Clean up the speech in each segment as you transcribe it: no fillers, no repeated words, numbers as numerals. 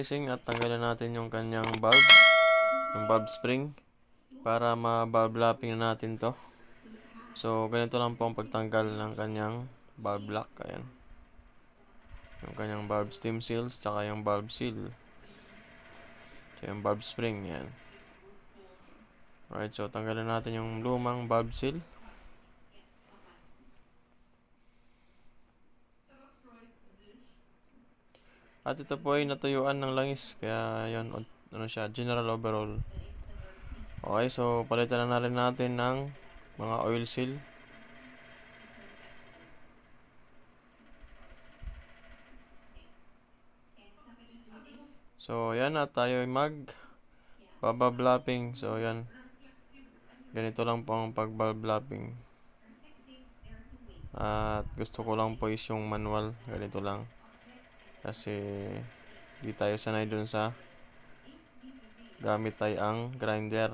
servicing at tanggalin natin yung kanyang bulb, yung bulb spring, para ma-bulb lapping na natin to. So ganito lang po ang pagtanggal ng kanyang bulb lock. Ayan, yung kanyang bulb stem seals tsaka yung bulb seal, so yung bulb spring. Yan. Alright, so tanggalin natin yung lumang bulb seal. At ito po ay natuyuan ng langis, kaya yun, ano siya, general overall. Okay, so palitan na rin natin ng mga oil seal. So yan, at tayo ay bulb lapping. So yan, ganito lang po ang pag-bulb lapping. At gusto ko lang po is yung manual, ganito lang. Kasi di tayo sanay dun sa gamit tayo ang grinder.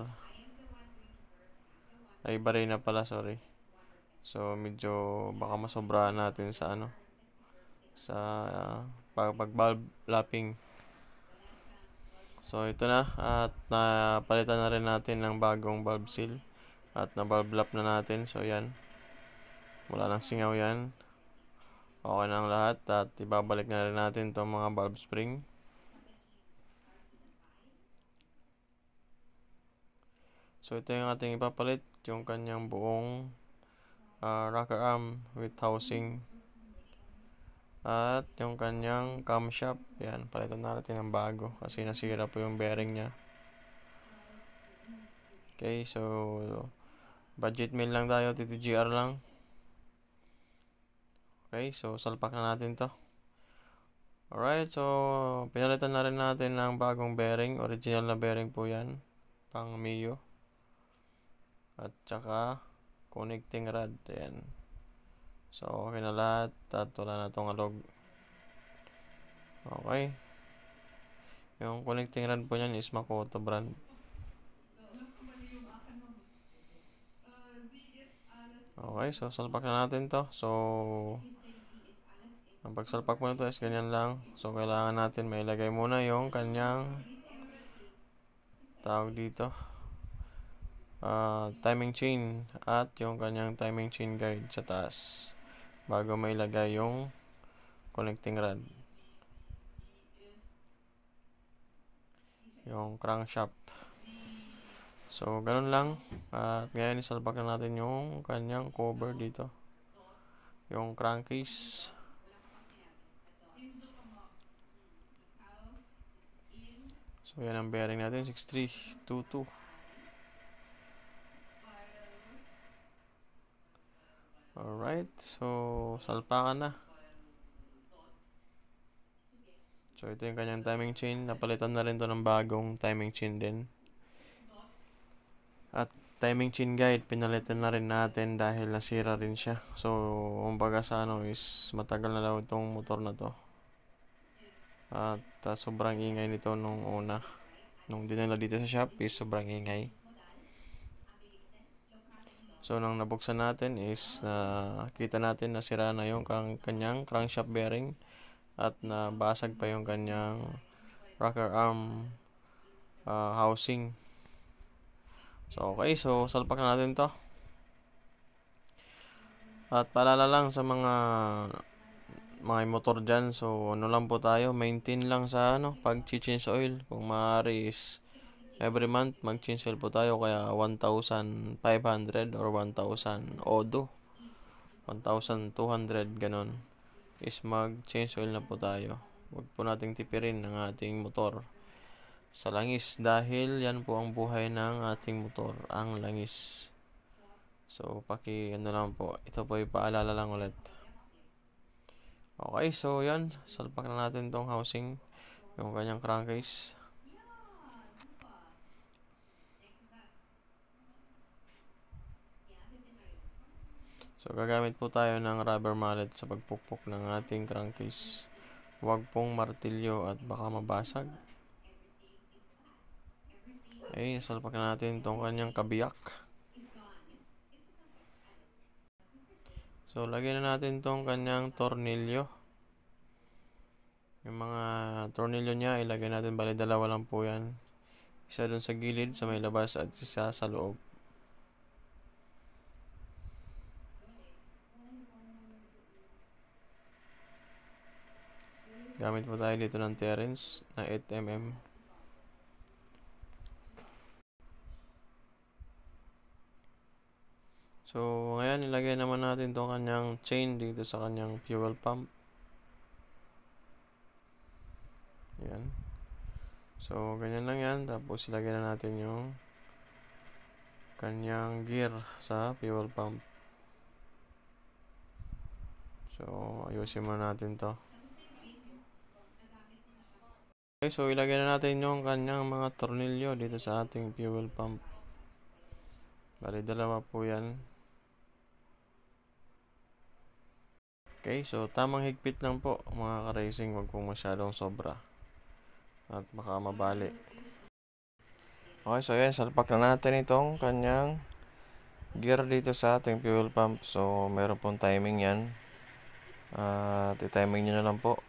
Ay, baray na pala, sorry. So medyo baka masobrahan natin sa sa pag-bulb lapping. So ito na, at napalitan na rin natin ng bagong bulb seal at na bulb lap na natin. So yan, wala nang singaw yan. Okay na ang lahat, at ibabalik na rin natin itong mga bulb spring. So ito yung ating ipapalit, yung kanyang buong rocker arm with housing at yung kanyang camshaft. Yan, palitan natin ng bago kasi nasira po yung bearing nya. Okay, so budget meal lang tayo, TTGR lang. Okay, so salpak na natin to. Alright, so pinalitan na rin natin ng bagong bearing. Original na bearing po yan, pang Mio. At saka connecting rod. Ayan. So okay na lahat, at wala na itong alog. Okay, yung connecting rod po nyan is Makoto brand. Okay, so salpak na natin to. So ang pagsalpak mo nito is ganyan lang. So kailangan natin mailagay muna yung kanyang tawag dito, timing chain at yung kanyang timing chain guide sa taas bago mailagay yung connecting rod, yung crankshaft. So ganun lang. At ngayon isalpak na natin yung kanyang cover dito, yung crankcase. So yan ang bearing natin, 6322. Alright, so salpakan na. So ito yung kanyang timing chain. Napalitan na rin to ng bagong timing chain din. At timing chain guide, pinalitan na rin natin dahil nasira rin siya. So kumbaga sa is matagal na daw itong motor na to. At sobrang ingay nito nung una. Nung dinala dito sa shop is sobrang ingay. So nang nabuksan natin is kita natin na sira na yung kanyang crankshaft bearing at nabasag pa yung kanyang rocker arm housing. So okay, so salpak na natin to. At paalala lang sa mga motor dyan, so ano lang po tayo, maintain lang sa pag-change oil. Kung maaari is every month mag-change oil po tayo, kaya 1,500 or 1,000 odo, 1,200 ganon is mag-change oil na po tayo. Huwag po nating tipirin ng ating motor sa langis, dahil yan po ang buhay ng ating motor, ang langis. So lang po, ito po ay paalala lang ulit. Okay, so yan, salpak na natin tong housing, yung kanyang crankcase. So gagamit po tayo ng rubber mallet sa pagpukpok ng ating crankcase. Huwag pong martilyo at baka mabasag. Okay, salpak na natin itong kanyang kabiyak. So lagyan na natin itong kanyang tornilyo. Yung mga tornilyo niya, ilagay natin, bali dalawa lang po yan. Isa dun sa gilid, sa may labas, at isa sa loob. Gamit po tayo dito ng Terence na 8mm. So, ngayon ilagay naman natin itong kanyang chain dito sa kanyang fuel pump. Ayan. So, ganyan lang yan. Tapos, ilagay na natin yung kanyang gear sa fuel pump. So, ayusin muna natin to. Okay, so ilagay na natin yung kanyang mga tornilyo dito sa ating fuel pump. Bali, dalawa po yan. Okay, so tamang higpit lang po mga ka-racing, wag pong masyadong sobra at baka mabali. Okay, so yan, salpak na natin itong kanyang gear dito sa ating fuel pump. So, meron pong timing yan. At i-timing nyo na lang po.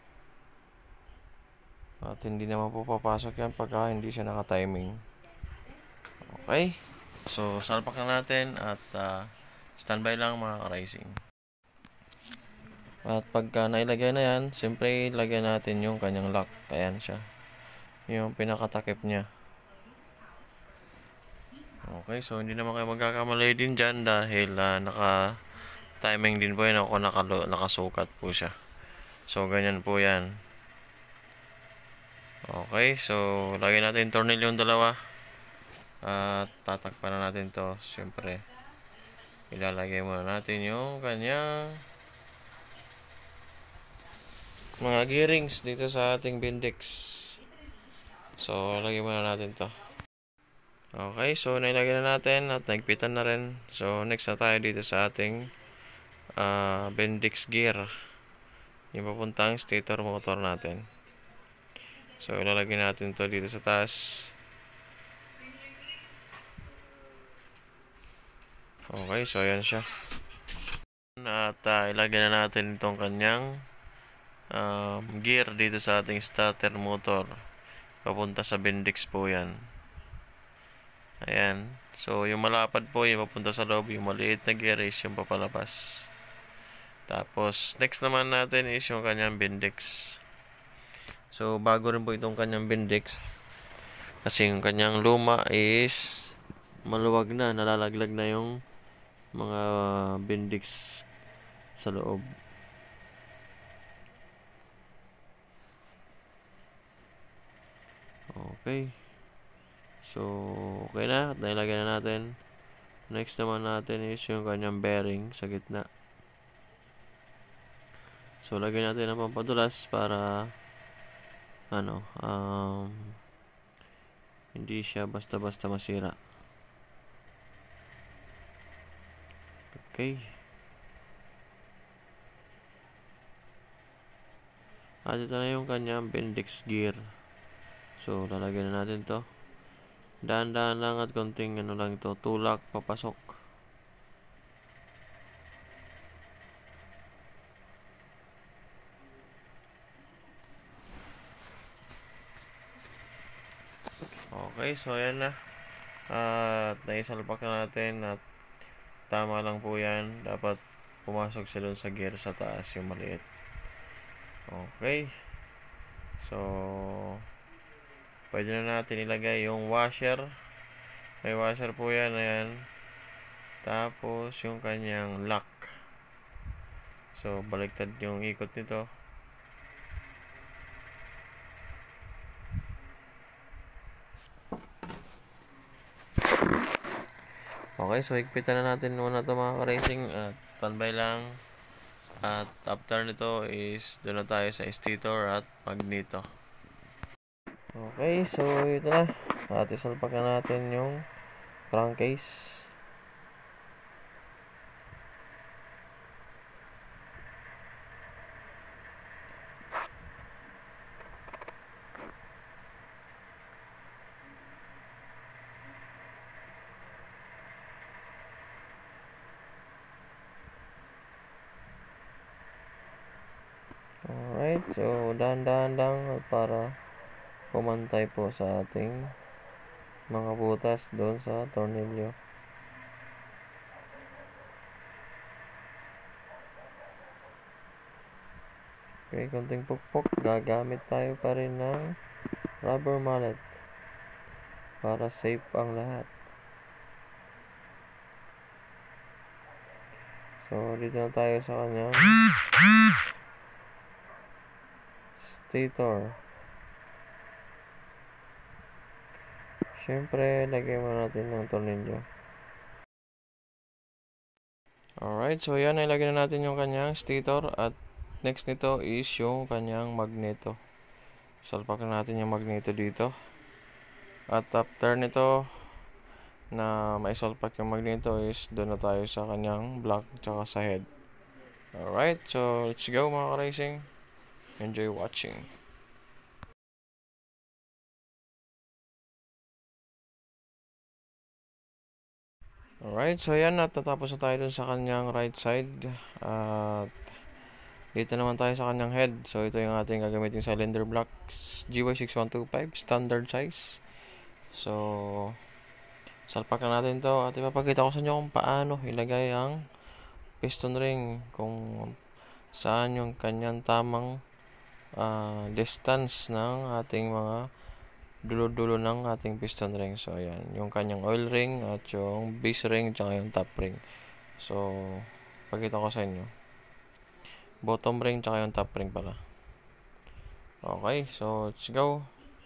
At hindi naman po papasok yan pagka hindi siya naka-timing. Okay, so salpak na natin at standby lang mga ka-racing. At pagka nailagay na yan, siyempre ilagay natin yung kanyang lock. Ayan siya, yung pinakatakip niya. Okay, so hindi naman kayo magkakamali din dyan dahil naka-timing din po yan ako, nakasukat po siya. So, ganyan po yan. Okay, so lagay natin tornilyo yung dalawa. At tatakpan na natin to. Siyempre, ilalagay muna natin yung kanyang mga gearings dito sa ating Bendix. So, lagay muna natin to. Okay, so nailagay na natin at nagpitan na rin. So, next na tayo dito sa ating Bendix gear, yung papuntang stator motor natin. So, ilalagay natin to dito sa taas. Okay, so ayan siya. At ilagay na natin itong kanyang gear dito sa ating starter motor. Papunta sa Bendix po yan. Ayan. So, yung malapad po yung papunta sa loob. Yung maliit na gear is yung papalabas. Tapos, next naman natin is yung kanyang Bendix. So, bago rin po itong kanyang Bendix. Kasi yung kanyang luma is maluwag na. Nalalaglag na yung mga Bendix sa loob. Okay. So, okay na. At nailagay na natin. Next naman natin is yung kanyang bearing sa gitna. So, lagyan natin ng pampadulas para hindi siya basta-basta masira. Okay. At ito na yung kanyang Bendix gear. So, lalagyan na natin to. Dahan-dahan lang at konting lang ito. Tulak, papasok. Okay, so ayan na. At naisalpak na natin at tama lang po yan. Dapat pumasok siya dun sa gear sa taas, yung maliit. Okay. So, pwede na natin ilagay yung washer. May washer po yan. Ayan. Tapos, yung kanyang lock. So, baliktad yung ikot nito. Okay, so higpitan na natin muna ito mga ka-racing. At standby lang. At after nito is doon na tayo sa stator at magneto. Okay, so ito na. At isalpak na natin yung crankcase. Alright, so So, dahan-dahan lang para pumantay po sa ating mga butas doon sa tornilyo. Okay, konting pukpok. Gagamit tayo pa rin ng rubber mallet para safe ang lahat. So, dito na tayo sa kanyang stator. Siyempre, lagyan mo natin ng tornilyo. Alright, so yan, ilagay na natin yung kanyang stator at next nito is yung kanyang magneto. Salpak na natin yung magneto dito. At after nito na maisalpak yung magneto is doon na tayo sa kanyang block tsaka sa head. Alright, so let's go mga ka-racing. Enjoy watching. Alright, so yan, at natapos na tayo dun sa kanyang right side. At dito naman tayo sa kanyang head. So ito yung ating gagamitin cylinder block GY6125 standard size. So salpak na natin to at ipapakita ko sa inyo kung paano ilagay ang piston ring, kung saan yung kanyang tamang distance ng ating mga dulo-dulo ng ating piston ring. So ayan, yung kanyang oil ring at yung base ring at yung top ring. So pakita ko sa inyo, bottom ring at yung top ring pala. Okay, so let's go.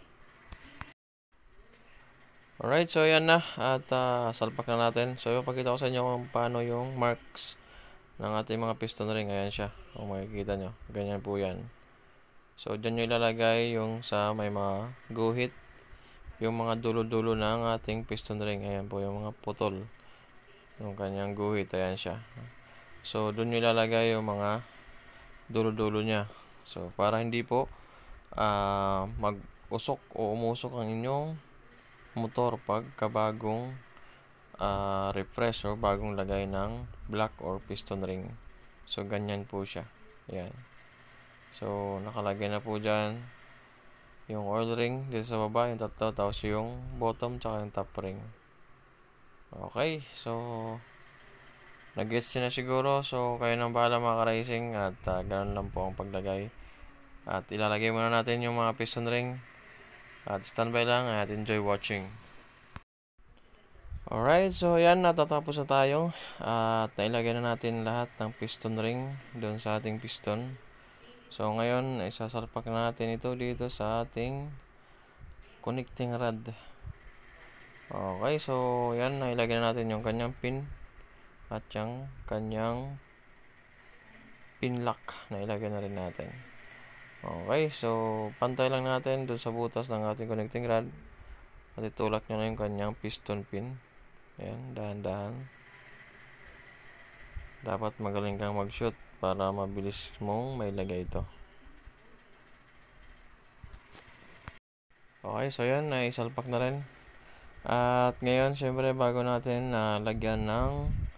Alright, so ayan na at salpak na natin. So ipakita ko sa inyo kung paano yung marks ng ating mga piston ring. Ayan siya, kung makikita nyo, ganyan po yan. So dyan nyo ilalagay yung sa may mga guhit, yung mga dulo-dulo ng ating piston ring. Ayan po yung mga putol, yung kanyang guhit. Ayan siya. So doon nyo ilalagay yung mga dulo-dulo nya. So para hindi po mag-usok o umusok ang inyong motor pagkabagong refresh o bagong lagay ng block or piston ring. So ganyan po siya. Ayan. So nakalagay na po dyan yung oil ring dito sa baba, yung tatlo, tapos yung bottom tsaka yung top ring. Okay, so nag-gets nyo na siguro. So kayo nang bahala mga ka-racing at ganun lang po ang paglagay. At ilalagay muna natin yung mga piston ring at standby lang at enjoy watching. Alright, so yan, natatapos na tayo at nailagay na natin lahat ng piston ring doon sa ating piston. So ngayon, isasalpak na natin ito dito sa ating connecting rod. Okay, so yan, nailagay na natin yung kanyang pin at yung kanyang pin lock, nailagay na rin natin. Okay, so pantay lang natin doon sa butas ng ating connecting rod at itulak nyo na yung kanyang piston pin. Ayan, dahan-dahan. Dapat magaling kang mag-shoot para mabilis mong mailagay ito. Okay, so yan, naisalpak na rin. At ngayon, syempre, bago natin lagyan ng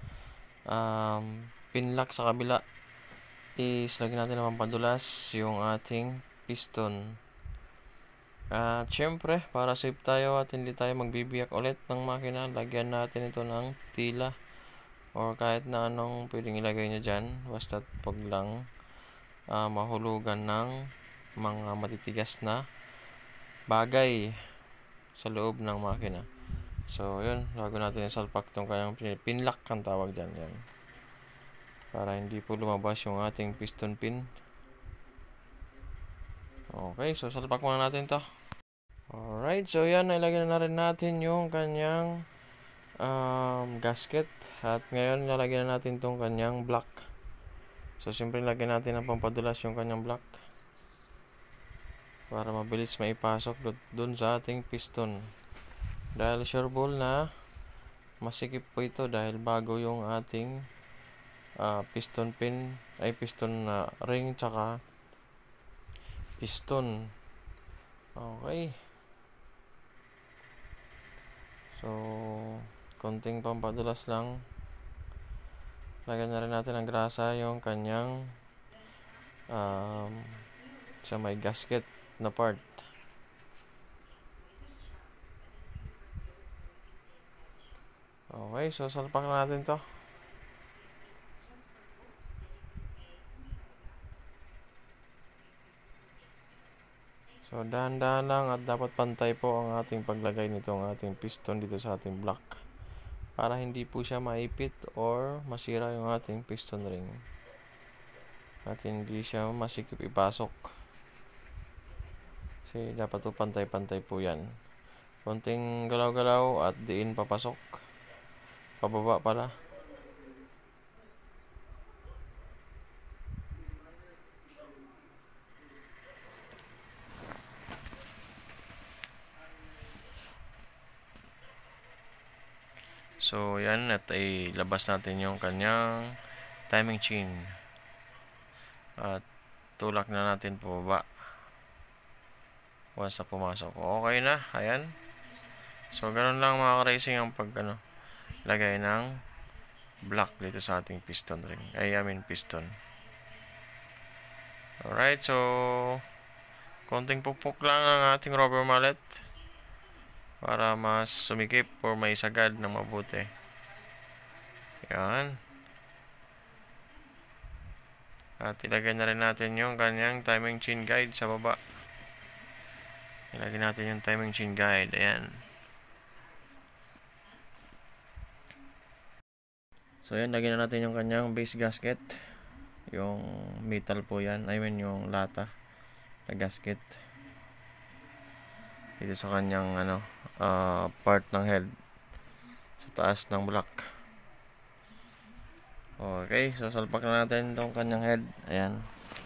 pin lock sa kabila, is lagyan natin ng pampadulas yung ating piston. At syempre, para safe tayo at hindi tayo magbibiyak ulit ng makina, lagyan natin ito ng tila or kahit na anong pwedeng ilagay nyo dyan, basta pag lang mahulugan ng mga matitigas na bagay sa loob ng makina. So yun, bago natin isalpak itong kanyang pin lock ang tawag dyan, yan, para hindi po lumabas yung ating piston pin. Okay, so salpak muna natin to. Alright, so yan, nilagay na rin natin yung kanyang gasket. At ngayon, lalagyan na natin tong kanyang block. So, siyempre, lagyan natin ng pampadulas yung kanyang block para mabilis maipasok dun sa ating piston. Dahil sure ball na masikip po ito dahil bago yung ating piston pin, ay piston ring tsaka piston. Okay. So, konting pampadulas lang. Lagyan na rin natin ng grasa yung kanyang sa may gasket na part. Okay, so salpak na natin to. So dahan-dahan lang at dapat pantay po ang ating paglagay nitong ating piston dito sa ating block para hindi po siya maipit or masira yung ating piston ring at hindi siya masikip ipasok. Kasi dapat po pantay-pantay po yan. Konting galaw-galaw at diin papasok. Pababa pala. So yan, at ilabas natin yung kanyang timing chain. At tulak na natin pababa. Once na pumasok. Okay na, ayan. So ganun lang mga ka-racing ang lagay ng block dito sa ating piston ring. Piston. Alright, so konting pukpok lang ang ating rubber mallet para mas sumikip or may sagad ng mabuti. Yan. At ilagay na rin natin yung kanyang timing chain guide sa baba. Ilagay natin yung timing chain guide. Ayan. So yan, lagyan na natin yung kanyang base gasket. Yung metal po yan. Yung lata na gasket. Dito sa kanyang part ng head. Sa taas ng block. Okay, so salpak na natin itong kanyang head. Ayan.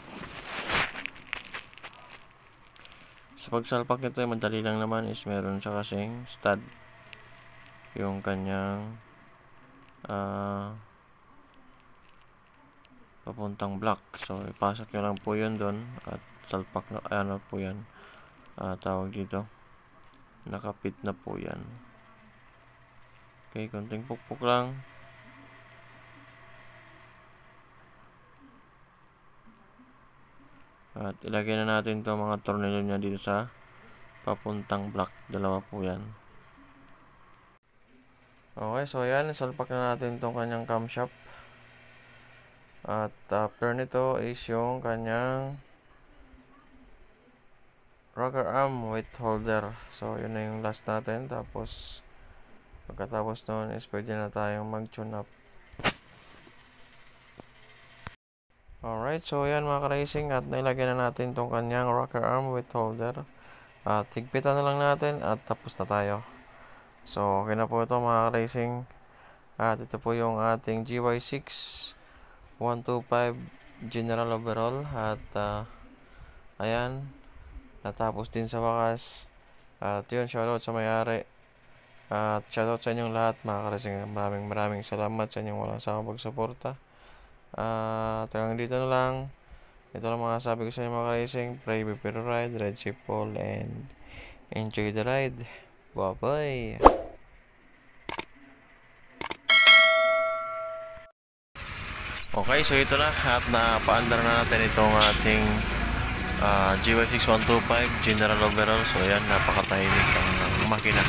Sa pagsalpak nito, madali lang naman is meron siya kasing stud. Yung kanyang papuntang block. So ipasok nyo lang po yun doon at salpak na po yan. Tawag dito. Nakapit na po yan. Okay, konting pukpok lang. At ilagay na natin to mga tornilyo niya dito sa papuntang block. Dalawa po yan. Okay, so yan. Salpak na natin itong kanyang camshaft. At after nito is yung kanyang rocker arm weight holder. So yun na yung last natin. Tapos pagkatapos nun is pwede na tayong mag-tune up. Alright, so yan mga ka-racing, at nailagay na natin itong kanyang rocker arm weight holder. At higpitan na lang natin at tapos na tayo. So okay na po ito mga ka-racing. At ito po yung ating GY6 125 general overall. At ayan, natapos din sa wakas. At yun, shoutout sa may-ari. At shoutout sa inyong lahat mga ka-racing. Maraming salamat sa inyong walang sawang pagsuporta. At hanggang dito na lang. Ito lang mga sabi ko sa inyo mga ka-racing. Pray, prepare, ride, ride safe all, and enjoy the ride. Bye-bye. Okay, so ito na. At napaandar na natin itong ating GY6 125 general overall. So yan, napakatahimik ang makina.